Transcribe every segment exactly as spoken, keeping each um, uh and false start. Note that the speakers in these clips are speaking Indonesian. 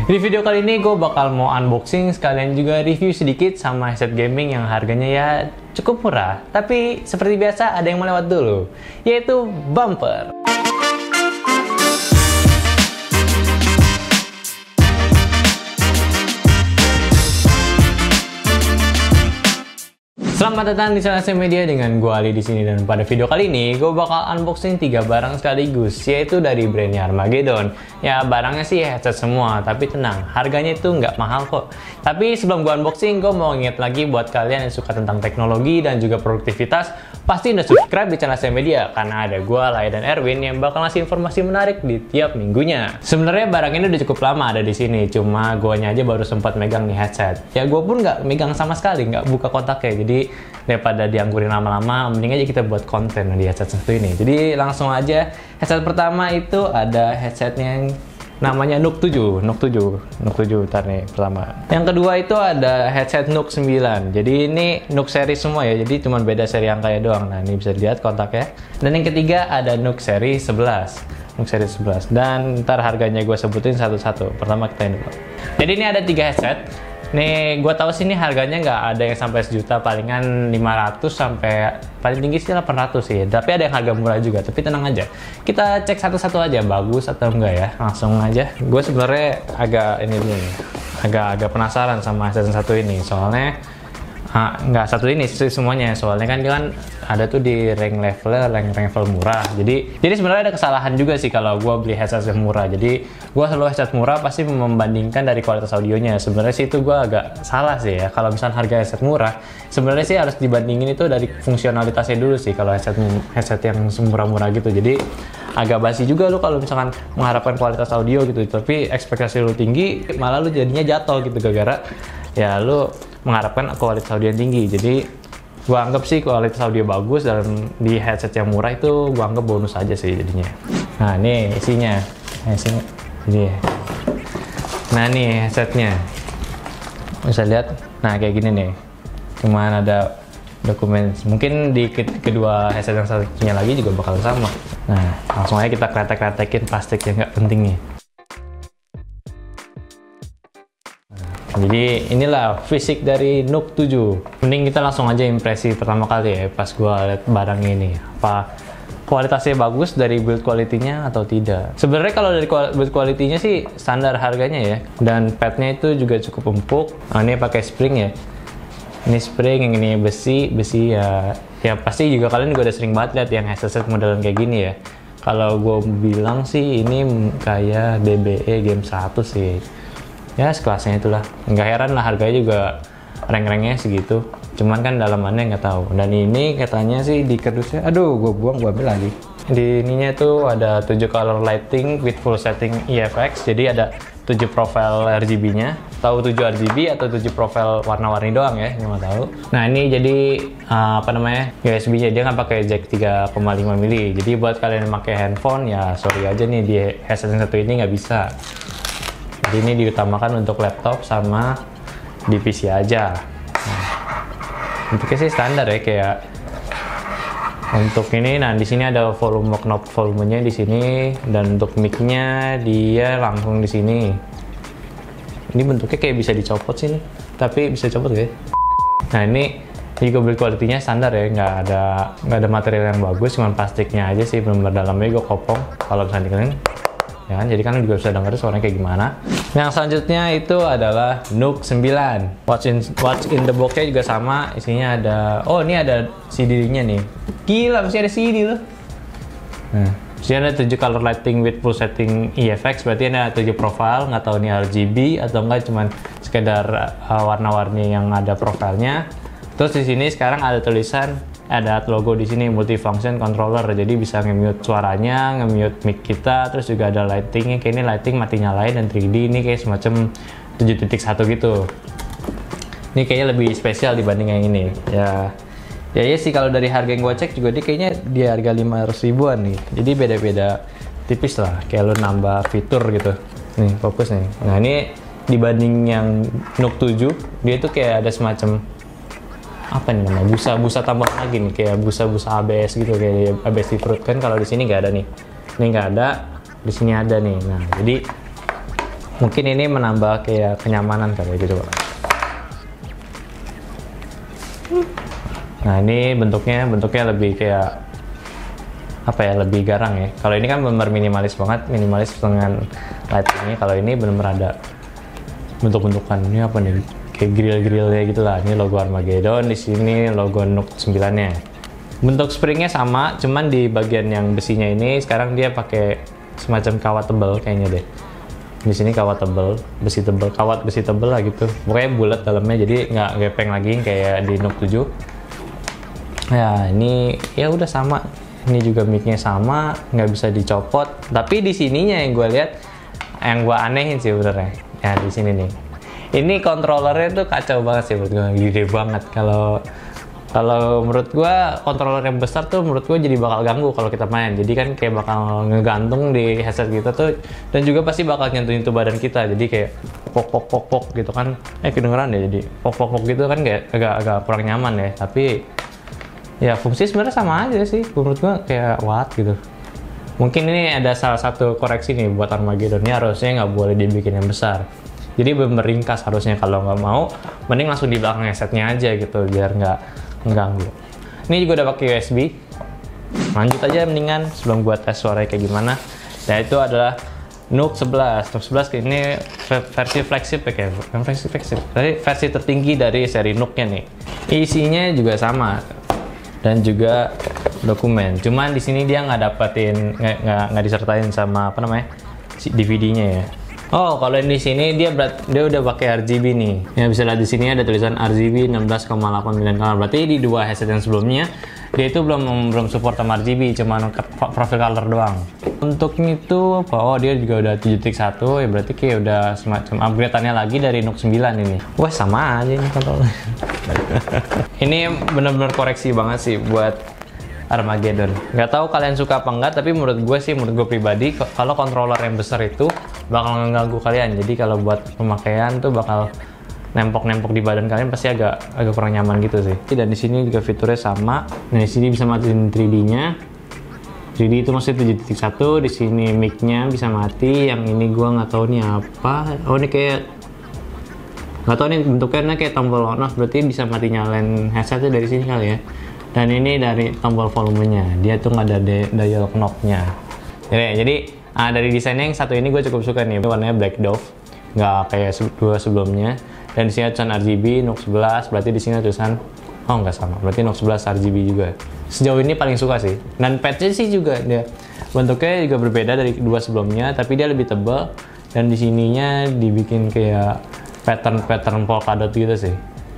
Di video kali ini gue bakal mau unboxing sekalian juga review sedikit sama headset gaming yang harganya ya cukup murah. Tapi seperti biasa ada yang melewat dulu, yaitu bumper. Selamat datang di channel Media dengan gue Ali di sini, dan pada video kali ini gue bakal unboxing tiga barang sekaligus, yaitu dari brandnya Armageddon. Ya barangnya sih headset semua, tapi tenang, harganya itu nggak mahal kok. Tapi sebelum gue unboxing, gue mau inget lagi buat kalian yang suka tentang teknologi dan juga produktivitas, pasti udah subscribe di channel Media karena ada gue, Lai dan Erwin yang bakal ngasih informasi menarik di tiap minggunya. Sebenarnya barang ini udah cukup lama ada di sini, cuma guanya aja baru sempat megang nih headset. Ya gue pun nggak megang sama sekali, nggak buka kotaknya, jadi daripada dianggurin lama-lama, mending aja kita buat konten di headset satu ini. Jadi langsung aja, headset pertama itu ada headsetnya yang namanya Nook tujuh, Nook tujuh, Nook tujuh, bentar nih pertama. Yang kedua itu ada headset Nook sembilan. Jadi ini Nook seri semua ya, jadi cuma beda seri angkanya doang. Nah ini bisa dilihat kontaknya. Dan yang ketiga ada Nook seri sebelas. Nook seri sebelas. Dan ntar harganya gue sebutin satu-satu. Pertama kita ini dulu. Jadi ini ada tiga headset. Nih, gue tahu sih ini harganya nggak ada yang sampai sejuta, palingan lima ratus sampai paling tinggi sih delapan ratus sih. Tapi ada yang harga murah juga, tapi tenang aja. Kita cek satu-satu aja, bagus atau enggak ya. Langsung aja. Gue sebenarnya agak ini dulu nih, agak-agak penasaran sama headset satu ini, soalnya ah, nggak satu ini sih semuanya, soalnya kan dia kan ada tuh di rank level, rank level murah. Jadi, jadi sebenarnya ada kesalahan juga sih kalau gue beli headset yang murah. Jadi, gue selalu headset murah pasti membandingkan dari kualitas audionya. Sebenarnya sih itu gue agak salah sih ya. Kalau misalnya harga headset murah, sebenarnya sih harus dibandingin itu dari fungsionalitasnya dulu sih. Kalau headset headset yang murah-murah gitu. Jadi, agak basi juga lo kalau misalkan mengharapkan kualitas audio gitu. Tapi ekspektasi lo tinggi, malah lo jadinya jatuh gitu gara-gara ya lo mengharapkan kualitas audio yang tinggi. Jadi gua anggap sih kualitas audio bagus, dan di headset yang murah itu gua anggap bonus aja sih jadinya. Nah ini isinya, nah, isinya ini. Nah nih headsetnya, bisa lihat. Nah kayak gini nih, cuman ada dokumen. Mungkin di kedua headset yang satunya lagi juga bakal sama. Nah langsung aja kita kretek-kretekin plastik yang nggak penting nih. Jadi inilah fisik dari Nook tujuh. Mending kita langsung aja impresi pertama kali ya pas gua lihat barang ini. Apa kualitasnya bagus dari build quality-nya atau tidak? Sebenarnya kalau dari build quality-nya sih standar harganya ya. Dan padnya itu juga cukup empuk. Nah, ini pakai spring ya. Ini spring, yang ini besi, besi ya. Ya pasti juga kalian juga udah sering banget lihat yang headset modelan kayak gini ya. Kalau gue bilang sih ini kayak D B E Game satu sih. Ya sekelasnya itulah, nggak heran lah harganya juga rank-ranknya segitu, cuman kan dalamannya nggak tahu. Dan ini katanya sih di kardusnya, aduh gue buang, gue ambil lagi. Di ininya tuh ada tujuh color lighting with full setting E F X, jadi ada tujuh profil R G B-nya. Tahu tujuh R G B atau tujuh profil warna-warni doang ya, nggak tahu. Nah ini jadi uh, apa namanya, U S B-nya dia nggak pakai jack tiga koma lima mili. Jadi buat kalian yang pakai handphone ya sorry aja nih, di headset yang satu ini nggak bisa. Jadi ini diutamakan untuk laptop sama di P C aja. Nah, bentuknya sih standar ya, kayak untuk ini. Nah di sini ada volume knob volumenya di sini, dan untuk mic-nya dia langsung di sini. Ini bentuknya kayak bisa dicopot sih nih, tapi bisa copot gak ya? Nah ini juga build quality-nya standar ya, nggak ada nggak ada material yang bagus, cuma plastiknya aja sih, belum berdalamnya gue kopong kalau misalnya dikenain. Ya kan, jadi kan juga bisa denger suaranya kayak gimana. Yang selanjutnya itu adalah Nook sembilan. Watch in, watch in the box-nya juga sama. Isinya ada, oh ini ada C D-nya nih. Gila, masih ada C D loh. Nah, sini ada tujuh color lighting with full setting E F X. Berarti ada tujuh profile, nggak tahu ini R G B atau enggak, cuman sekedar uh, warna-warni yang ada profilnya. Terus di sini sekarang ada tulisan, ada logo di sini multifunction controller, jadi bisa nge-mute suaranya, nge-mute mic kita, terus juga ada lightingnya, kayak ini lighting mati nyalain, dan tiga D ini kayak semacam tujuh titik satu gitu. Ini kayaknya lebih spesial dibanding yang ini. Ya, ya ya sih, kalau dari harga yang gue cek juga dia kayaknya di harga lima ratus ribuan nih. Jadi beda-beda tipis lah, kayak lo nambah fitur gitu. Nih fokus nih. Nah ini dibanding yang Nook tujuh, dia tuh kayak ada semacam apa nih namanya, busa-busa tambahan lagi nih, kayak busa-busa A B S gitu, kayak A B S di perut kan. Kalau di sini nggak ada nih, ini nggak ada, di sini ada nih. Nah jadi Mungkin ini menambah kayak kenyamanan kali ya, gitu. Nah ini bentuknya bentuknya lebih kayak apa ya, lebih garang ya. Kalau ini kan benar minimalis banget, minimalis dengan lightingnya. Kalau ini benar-benar ada bentuk-bentukan. Ini apa nih? Kayak grill-grillnya gitu lah. Ini logo Armageddon, di sini logo Nook sembilan-nya. Bentuk springnya sama, cuman di bagian yang besinya ini sekarang dia pakai semacam kawat tebal kayaknya deh. Di sini kawat tebal, besi tebal, kawat besi tebal lah gitu. Pokoknya bulat dalamnya, jadi nggak gepeng lagi kayak di Nook tujuh. Ya ini ya udah sama. Ini juga mic-nya sama, nggak bisa dicopot. Tapi di sininya yang gue lihat, yang gue anehin sih sebenarnya. Ya di sini nih. Ini controllernya tuh kacau banget sih menurut gue, gede banget. Kalau kalau menurut gue controller yang besar tuh menurut gue jadi bakal ganggu kalau kita main. Jadi kan kayak bakal ngegantung di headset kita tuh, dan juga pasti bakal nyentuh-nyentuh badan kita. Jadi kayak pok pok pok pok gitu kan. Eh kedengeran ya, jadi pok pok pok gitu kan kayak agak agak kurang nyaman ya. Tapi ya fungsi sebenarnya sama aja sih menurut gua, kayak what gitu. Mungkin ini ada salah satu koreksi nih buat Armageddon, ini harusnya nggak boleh dibikin yang besar. Jadi bener ringkas harusnya, kalau nggak mau mending langsung di belakang headsetnya aja gitu biar nggak mengganggu. Ini juga udah pakai U S B. Lanjut aja mendingan sebelum gua tes suaranya kayak gimana. Dan itu adalah Nook sebelas. Nook sebelas ini versi flagship ya, kayak versi flagship. Jadi versi tertinggi dari seri Nook-nya nih. Isinya juga sama dan juga dokumen. Cuman di sini dia nggak dapetin, nggak nggak nggak disertain sama apa namanya D V D-nya ya. Oh, kalau di sini dia berat, dia udah pakai R G B nih. Ya bisa lihat di sini ada tulisan R G B enam belas koma delapan sembilan color. Berarti di dua headset yang sebelumnya dia itu belum belum support sama R G B, cuman profil color doang. Untuk itu, oh dia juga udah tujuh titik satu, ya berarti kayak udah semacam upgrade-annya lagi dari Nook sembilan ini. Wah sama aja ini kontrolnya. Ini bener-bener koreksi banget sih buat Armageddon. Nggak tahu kalian suka apa enggak, tapi menurut gue sih, menurut gue pribadi, kalau controller yang besar itu bakal mengganggu kalian. Jadi kalau buat pemakaian tuh bakal nempok-nempok di badan kalian, pasti agak agak kurang nyaman gitu sih. Dan di sini juga fiturnya sama. Nah, di sini bisa matiin tiga D-nya. tiga D itu maksudnya tujuh titik satu. Di sini mic-nya bisa mati. Yang ini gua nggak tahu nih apa. Oh, ini kayak nggak tahu nih bentuknya kayak tombol on off. Berarti bisa mati nyalain headsetnya dari sini kali ya. Dan ini dari tombol volumenya. Dia tuh nggak ada dial knob-nya. Jadi, jadi ah, dari desainnya yang satu ini gue cukup suka nih. Warnanya black dove, nggak kayak dua sebelumnya. Dan di sini tulisan R G B Nook sebelas. Berarti di sini tulisan, oh nggak sama. Berarti Nook sebelas R G B juga. Sejauh ini paling suka sih. Dan patch-nya sih juga dia bentuknya juga berbeda dari dua sebelumnya, tapi dia lebih tebal. Dan di sininya dibikin kayak pattern-pattern polkadot gitu sih.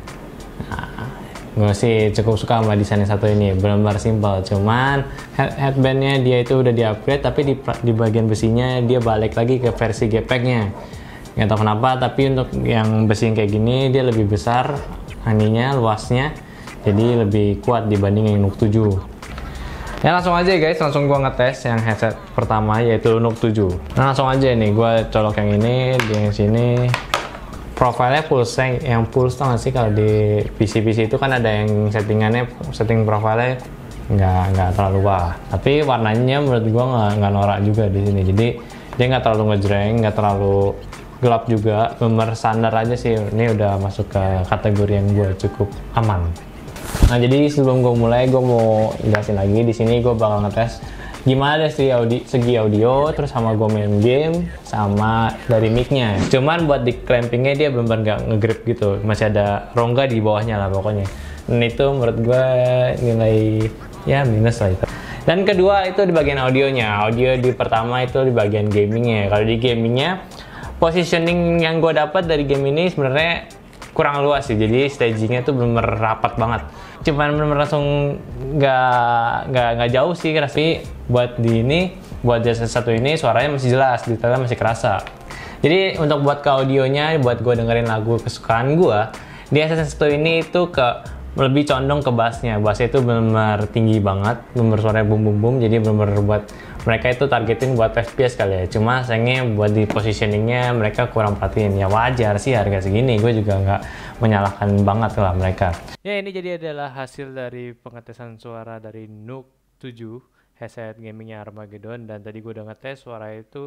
Gue sih cukup suka sama desain yang satu ini, benar-benar simpel. Cuman head headbandnya dia itu udah di-upgrade, tapi di, di bagian besinya dia balik lagi ke versi gepeknya. Nggak tahu kenapa, tapi untuk yang besi yang kayak gini dia lebih besar aninya, luasnya, jadi lebih kuat dibanding yang Nook tujuh. Ya langsung aja guys, langsung gua ngetes yang headset pertama yaitu Nook tujuh. Nah langsung aja nih, gua colok yang ini, di yang sini. Profilnya pulse, yang pulse tau gak sih kalau di P C P C itu kan ada yang settingannya, setting profilnya nggak nggak terlalu wah, tapi warnanya menurut gua nggak nggak norak juga di sini. Jadi dia nggak terlalu ngejreng, nggak terlalu gelap juga, bener standar aja sih. Ini udah masuk ke kategori yang gua cukup aman. Nah jadi sebelum gua mulai, gua mau jelasin lagi. Di sini gua bakal ngetes gimana sih audi, segi audio, terus sama gue main game, sama dari mic-nya. Cuman buat di clampingnya dia benar-benar nggak nge-grip gitu, masih ada rongga di bawahnya lah pokoknya. Dan itu menurut gue nilai ya minus lah itu. Dan kedua itu di bagian audionya. Audio di pertama itu di bagian gamingnya. Kalau di gamingnya, positioning yang gue dapat dari game ini sebenarnya kurang luas sih, jadi stagingnya tuh bener-bener rapat banget. Cuman bener-bener langsung nggak nggak nggak jauh sih, tapi buat di ini, buat jasa satu ini suaranya masih jelas, detailnya masih kerasa. Jadi untuk buat ke audionya, buat gue dengerin lagu kesukaan gue, di S S satu ini itu ke lebih condong ke bassnya. Bassnya itu bener-bener tinggi banget, bener-bener suaranya bum bum bum, jadi bener-bener buat mereka itu targetin buat F P S kali ya. Cuma sayangnya buat di positioningnya mereka kurang perhatiin. Ya wajar sih harga segini, gue juga nggak menyalahkan banget lah mereka. Ya ini jadi adalah hasil dari pengetesan suara dari Nook tujuh headset gamingnya Armageddon. Dan tadi gue udah ngetes suara itu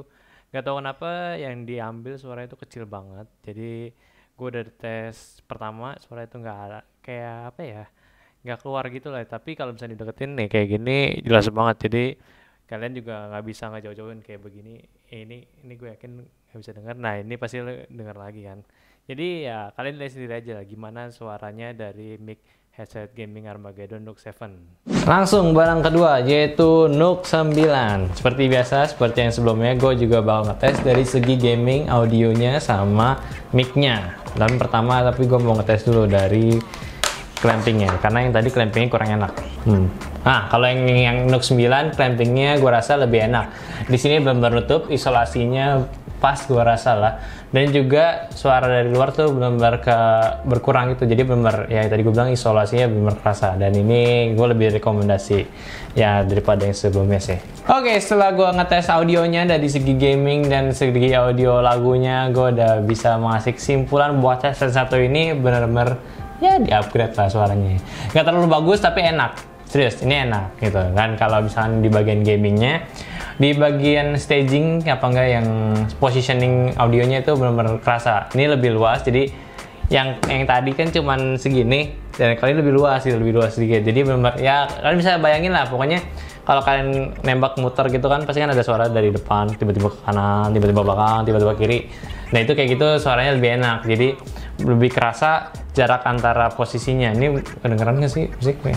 Gak tahu kenapa yang diambil suara itu kecil banget. Jadi gue udah tes pertama suara itu nggak ada kayak apa ya, nggak keluar gitu lah. Tapi kalau misalnya dideketin nih kayak gini jelas banget. Jadi kalian juga nggak bisa ngejauh-jauhin kayak begini. Eh, ini ini gue yakin nggak bisa dengar. Nah ini pasti lo denger lagi kan. Jadi ya kalian lihat sendiri aja lah gimana suaranya dari mic headset gaming Armageddon Nook tujuh. Langsung barang kedua yaitu Nook sembilan. Seperti biasa, seperti yang sebelumnya, gue juga bakal ngetes dari segi gaming audionya sama mic-nya. Dan pertama tapi gue mau ngetes dulu dari clampingnya, karena yang tadi clampingnya kurang enak. Hmm. Nah, kalau yang yang Nook sembilan clampingnya gue rasa lebih enak. Di sini benar-benar nutup, isolasinya pas gue rasa lah. Dan juga suara dari luar tuh benar-benar ke berkurang gitu. Jadi benar ya tadi gue bilang isolasinya benar-benar kerasa. Dan ini gue lebih rekomendasi ya daripada yang sebelumnya sih. Oke, setelah gue ngetes audionya dari segi gaming dan segi audio lagunya, gue udah bisa mengasih kesimpulan buat headset satu ini benar-benar ya di-upgrade lah suaranya. Nggak terlalu bagus tapi enak. Serius, ini enak gitu kan. Kalau misalnya di bagian gamingnya, di bagian staging apa enggak yang positioning audionya itu benar-benar kerasa. Ini lebih luas, jadi yang yang tadi kan cuman segini dan kali ini lebih luas sih, lebih luas sedikit. Jadi benar ya kalian bisa bayangin lah pokoknya kalau kalian nembak muter gitu kan pasti kan ada suara dari depan, tiba-tiba ke kanan, tiba-tiba belakang, tiba-tiba kiri. Nah itu kayak gitu suaranya lebih enak. Jadi lebih kerasa jarak antara posisinya. Ini kedengeran nggak sih musiknya?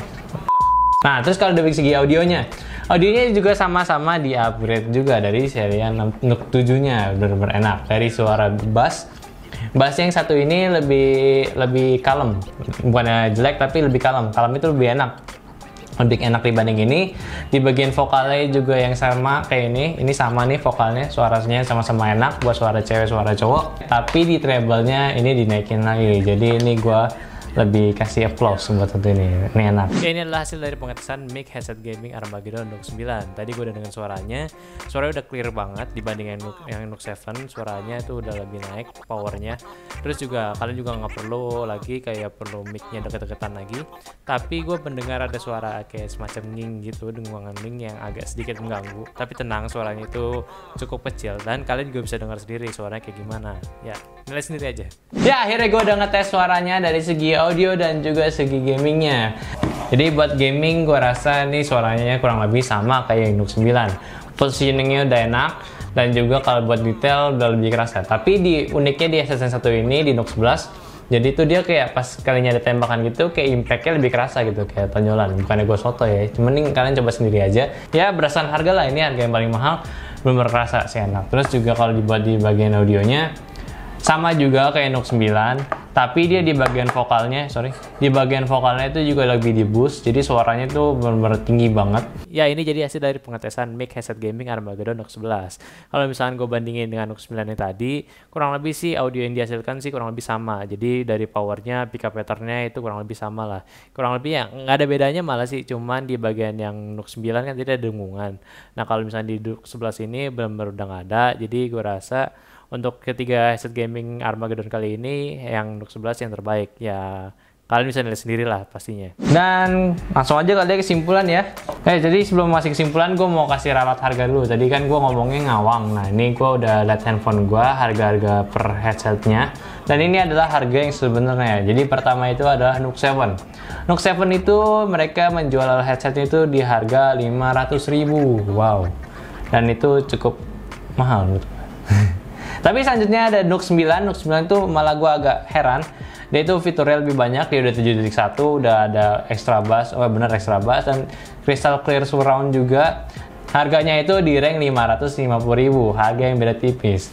Nah, terus kalau dari segi audionya, audionya juga sama-sama di-upgrade juga dari seri Nook tujuh-nya, benar-benar enak. Dari suara bass, bass yang satu ini lebih lebih kalem, bukannya jelek tapi lebih kalem. Kalem itu lebih enak, lebih enak dibanding ini. Di bagian vokalnya juga yang sama kayak ini, ini sama nih vokalnya, suaranya sama-sama enak buat suara cewek, suara cowok. Tapi di treble-nya ini dinaikin lagi, jadi ini gua lebih kasih applause buat satu ini, ini enak. Oke, ini adalah hasil dari pengetesan mic headset gaming Armageddon Nook sembilan. Tadi gue udah dengan suaranya, suaranya udah clear banget dibanding yang Nook, yang Nook tujuh. Suaranya itu udah lebih naik powernya. Terus juga kalian juga nggak perlu lagi kayak perlu mic-nya deket-deketan lagi. Tapi gue mendengar ada suara kayak semacam nging gitu, dengungan nging yang agak sedikit mengganggu. Tapi tenang, suaranya itu cukup kecil dan kalian juga bisa dengar sendiri suaranya kayak gimana. Ya, nilai sendiri aja. Ya, akhirnya gue udah ngetes suaranya dari segi audio dan juga segi gamingnya. Jadi buat gaming gue rasa nih suaranya kurang lebih sama kayak yang Nook sembilan. Positioningnya udah enak dan juga kalau buat detail udah lebih kerasa. Tapi di uniknya di headset satu ini di Nook sebelas, jadi tuh dia kayak pas kalinya ada tembakan gitu kayak impactnya lebih kerasa gitu, kayak tonjolan. Bukannya gue soto ya, mending kalian coba sendiri aja. Ya berdasarkan harga lah, ini harga yang paling mahal, belum kerasa sih enak. Terus juga kalau dibuat di bagian audionya sama juga kayak Nook sembilan, tapi dia di bagian vokalnya, sorry, di bagian vokalnya itu juga lebih di boost, jadi suaranya tuh benar-benar tinggi banget. Ya ini jadi hasil dari pengetesan mic headset gaming Armageddon Nook sebelas. Kalau misalkan gue bandingin dengan Nook sembilan yang tadi, kurang lebih sih audio yang dihasilkan sih kurang lebih sama. Jadi dari powernya, pickup patternnya itu kurang lebih sama lah. Kurang lebih ya nggak ada bedanya malah sih, cuman di bagian yang Nook sembilan kan tidak ada dengungan. Nah kalau misalnya di Nook sebelas ini benar-benar udah nggak ada, jadi gue rasa untuk ketiga headset gaming Armageddon kali ini yang Nook sebelas yang terbaik. Ya kalian bisa nilai sendiri lah pastinya. Dan langsung aja kali ya kesimpulan ya. Eh jadi sebelum masih kesimpulan gue mau kasih ralat harga dulu. Tadi kan gue ngomongnya ngawang. Nah ini gue udah lihat handphone gue harga-harga per headsetnya. Dan ini adalah harga yang sebenarnya. Jadi pertama itu adalah Nook tujuh. Nook tujuh itu mereka menjual headsetnya itu di harga lima ratus ribu. Wow. Dan itu cukup mahal menurut gue. Tapi selanjutnya ada Nook sembilan. Nook sembilan itu malah gue agak heran. Dia itu fiturnya lebih banyak. Dia udah tujuh titik satu, udah ada extra bass. Oh bener extra bass dan crystal clear surround juga. Harganya itu di rank lima ratus lima puluh ribu. Harga yang beda tipis.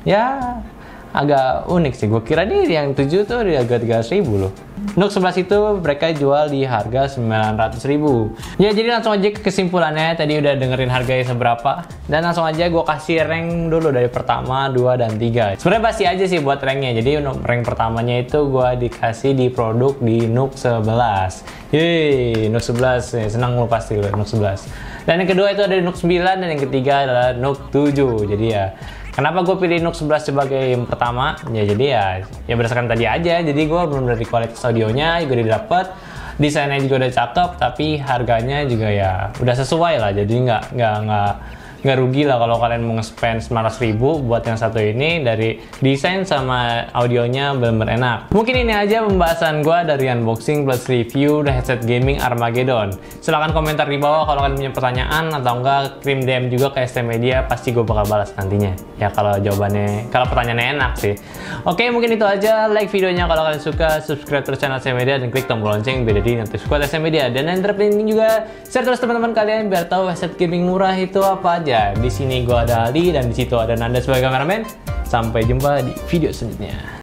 Ya agak unik sih. Gue kira nih yang tujuh tuh di harga tiga ratus ribu loh. Nook sebelas itu mereka jual di harga sembilan ratus ribu. Ya jadi langsung aja ke kesimpulannya. Tadi udah dengerin harganya seberapa. Dan langsung aja gue kasih rank dulu dari pertama, dua, dan tiga. Sebenarnya pasti aja sih buat ranknya. Jadi untuk rank pertamanya itu gue dikasih di produk di Nook sebelas. Yeay, Nook sebelas. Senang lo pasti lo Nook sebelas. Dan yang kedua itu ada Nook sembilan. Dan yang ketiga adalah Nook tujuh. Jadi ya kenapa gue pilih Nook sebelas sebagai yang pertama? Ya jadi ya, ya berdasarkan tadi aja. Jadi gue belum dari kualitas audionya juga didapat, desainnya juga udah cakep, tapi harganya juga ya udah sesuai lah. Jadi nggak nggak nggak nggak rugi lah kalau kalian mau nge-spend sembilan ratus ribu buat yang satu ini. Dari desain sama audionya bener-bener enak. Mungkin ini aja pembahasan gue dari unboxing plus review the headset gaming Armageddon. Silahkan komentar di bawah kalau kalian punya pertanyaan, atau enggak kirim D M juga ke S T Media, pasti gue bakal balas nantinya. Ya kalau jawabannya, kalau pertanyaannya enak sih. Oke, mungkin itu aja. Like videonya kalau kalian suka, subscribe terus channel S T Media, dan klik tombol lonceng biar jadi notif squad S T Media. Dan yang terpenting juga, share terus teman-teman kalian biar tahu headset gaming murah itu apa aja. Di sini gue ada Ali, dan di situ ada Nanda sebagai kameramen. Sampai jumpa di video selanjutnya.